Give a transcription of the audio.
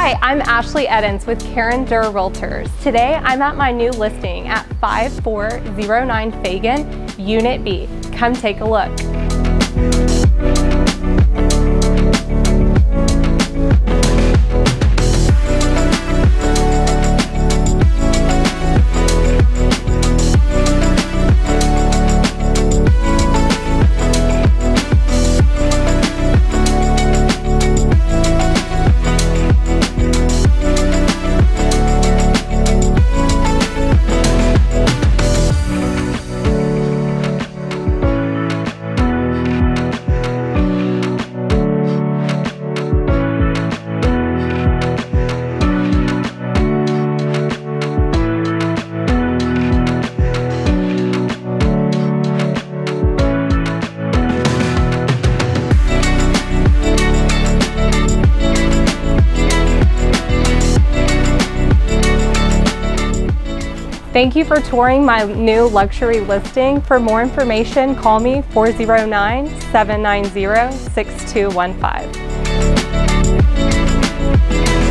Hi, I'm Ashley Eddins with Derr Realtors. Today I'm at my new listing at 5409 Feagan, Unit B. Come take a look. Thank you for touring my new luxury listing. For more information, call me 409-790-6215.